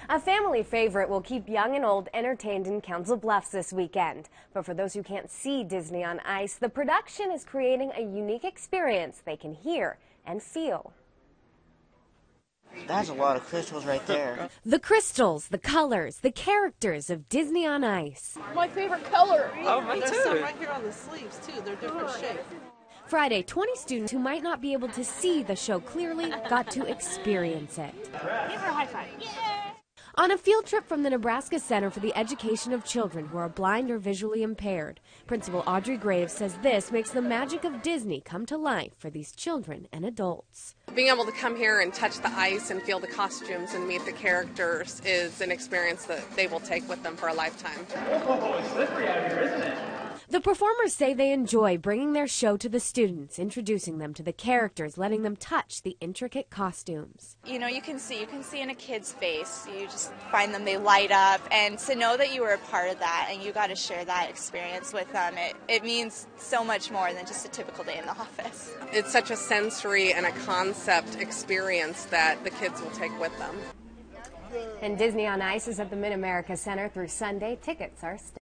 A family favorite will keep young and old entertained in Council Bluffs this weekend. But for those who can't see Disney on Ice, the production is creating a unique experience they can hear and feel. That's a lot of crystals right there. The crystals, the colors, the characters of Disney on Ice. My favorite color. Oh, mine There's too. some right here on the sleeves too. They're different shapes. Friday, 20 students who might not be able to see the show clearly got to experience it. Give her a high five. Yeah. On a field trip from the Nebraska Center for the Education of Children who are blind or visually impaired, Principal Audrey Graves says this makes the magic of Disney come to life for these children and adults. Being able to come here and touch the ice and feel the costumes and meet the characters is an experience that they will take with them for a lifetime. Oh, it's slippery out here, isn't it? The performers say they enjoy bringing their show to the students, introducing them to the characters, letting them touch the intricate costumes. You know, you can see in a kid's face. You just find them, they light up, and to know that you were a part of that and you got to share that experience with them, it means so much more than just a typical day in the office. It's such a sensory and a concept experience that the kids will take with them. And Disney on Ice is at the Mid-America Center through Sunday. Tickets are still